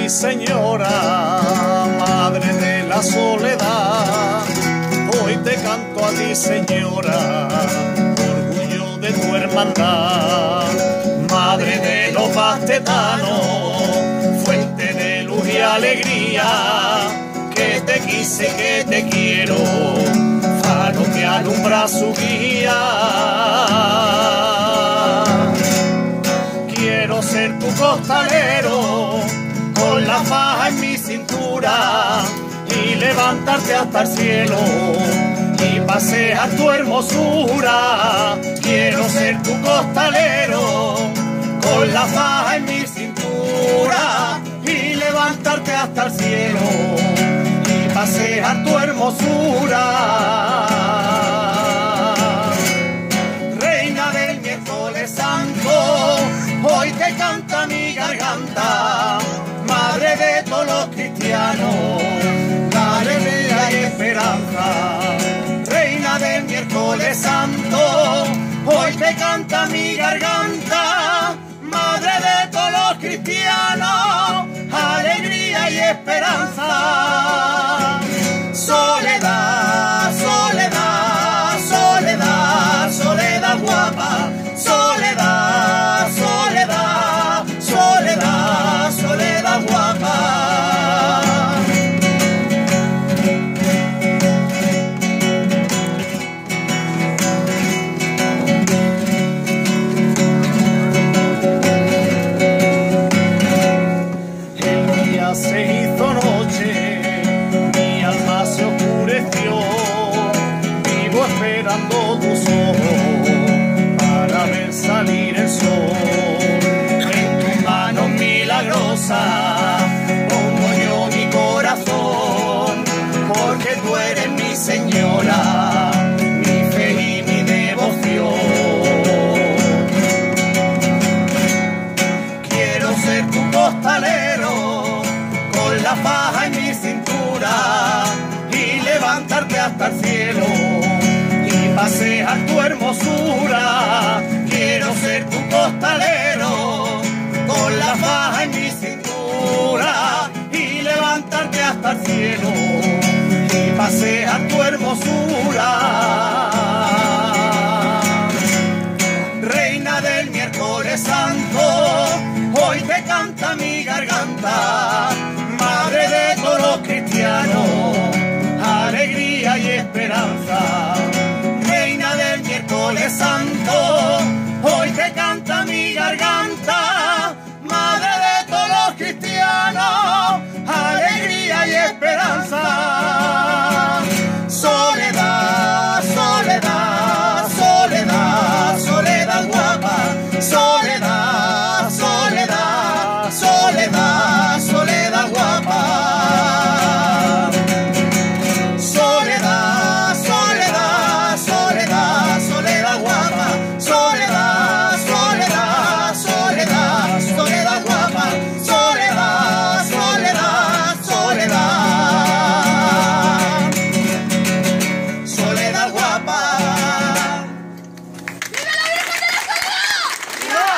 mi señora, madre de la soledad. Hoy te canto a ti, señora, orgullo de tu hermandad. Madre de los bastetanos, fuente de luz y alegría, que te quise, que te quiero, faro que alumbra su guía. Quiero ser tu costalero, con la faja en mi cintura, y levantarte hasta el cielo, y pasear tu hermosura. Quiero ser tu costalero, con la faja en mi cintura, y levantarte hasta el cielo, y pasear tu hermosura. Reina del miércoles santo, hoy te canta mi garganta, madre de todos los cristianos, alegría y esperanza. Reina del miércoles santo, hoy te canta mi garganta, madre de todos los cristianos, alegría y esperanza. Soledad, soledad, soledad, soledad guapa, soledad, soledad, soledad, soledad guapa. Se hizo noche, mi alma se oscureció, vivo esperando tus ojos para ver salir el sol. En tus manos milagrosas pongo yo mi corazón, porque tú eres mi señora, mi fe y mi devoción. Quiero ser tu costalero, con la faja en mi cintura, y levantarte hasta el cielo, y pasear tu hermosura. Quiero ser tu costalero, con la faja en mi cintura, y levantarte hasta el cielo, y pasear tu hermosura. Reina del miércoles santo, hoy te canta mi garganta, madre de todos los cristianos, alegría y esperanza. Reina del miércoles santo, hoy te canta mi garganta, madre de todos los cristianos, alegría y esperanza. Soledad, soledad, soledad, soledad guapa, soledad, soledad, soledad, soledad guapa. Soledad, soledad, soledad, soledad guapa, soledad, soledad, soledad, soledad guapa, soledad, soledad, soledad, soledad guapa. ¡Viva la Virgen de la Soledad! ¡Viva!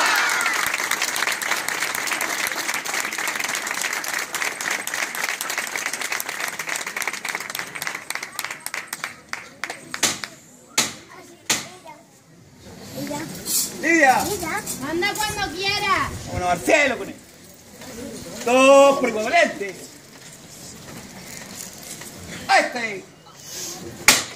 Lidia, Anda cuando quiera. vámonos al cielo con él. Dos por igualente. Este.